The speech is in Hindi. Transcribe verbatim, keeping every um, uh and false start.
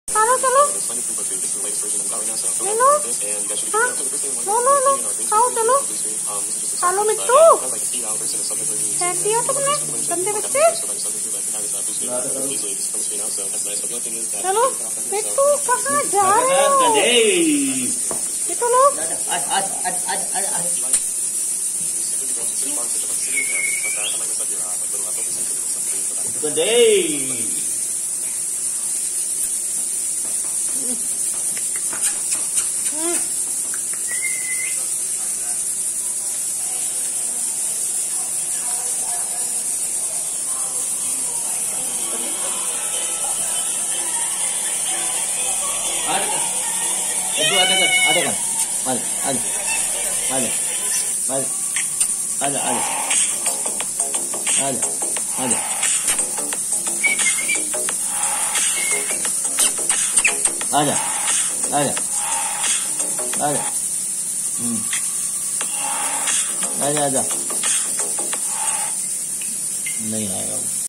खाना चलो ले लो। हाँ लो लो लो खाओ चलो खा लो मिट्टू। फेंक दिया तुमने गंदे बच्चे। चलो मिट्टू कहाँ जा रहे हो? मिट्टू लो itu ada kan ada kan ada ada ada ada ada ada ada ada ada ada ada hmm ada ada नहीं आएगा।